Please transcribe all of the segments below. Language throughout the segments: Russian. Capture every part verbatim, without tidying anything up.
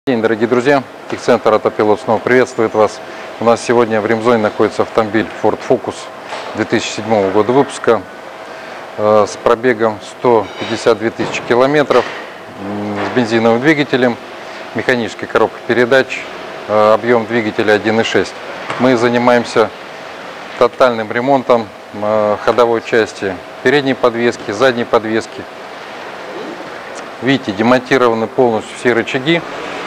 День, дорогие друзья, Техцентр Автопилот снова приветствует вас. У нас сегодня в ремзоне находится автомобиль Ford Focus две тысячи седьмого года выпуска э, с пробегом сто пятьдесят две тысячи километров, с бензиновым двигателем, механической коробкой передач, э, объем двигателя один и шесть. Мы занимаемся тотальным ремонтом э, ходовой части передней подвески, задней подвески. Видите, демонтированы полностью все рычаги.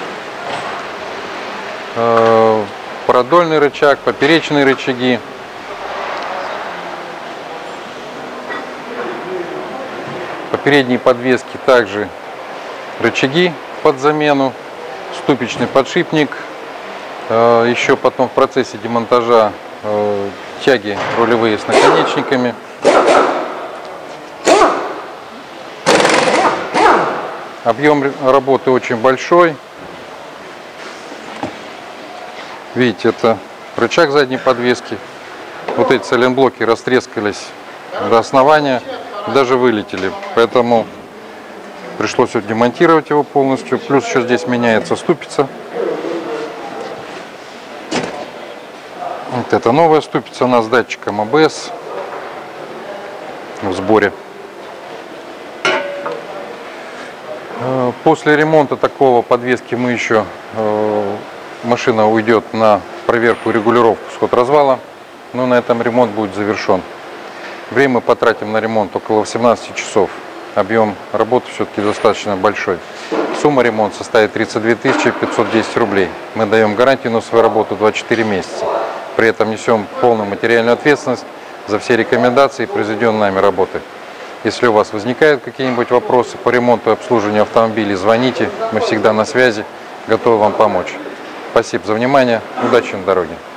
Продольный рычаг, поперечные рычаги. По передней подвеске также рычаги под замену, ступичный подшипник. Еще потом в процессе демонтажа тяги рулевые с наконечниками. Объем работы очень большой. Видите, это рычаг задней подвески. Вот эти сайлентблоки растрескались до основания, даже вылетели. Поэтому пришлось вот демонтировать его полностью. Плюс еще здесь меняется ступица. Вот это новая ступица у нас с датчиком а бэ эс в сборе. После ремонта такого подвески мы еще машина уйдет на проверку и регулировку сход-развала, но на этом ремонт будет завершен. Время мы потратим на ремонт около восемнадцати часов. Объем работы все-таки достаточно большой. Сумма ремонта составит тридцать две тысячи пятьсот десять рублей. Мы даем гарантию на свою работу двадцать четыре месяца. При этом несем полную материальную ответственность за все рекомендации и произведенные нами работы. Если у вас возникают какие-нибудь вопросы по ремонту и обслуживанию автомобилей, звоните. Мы всегда на связи, готовы вам помочь. Спасибо за внимание. Удачи на дороге.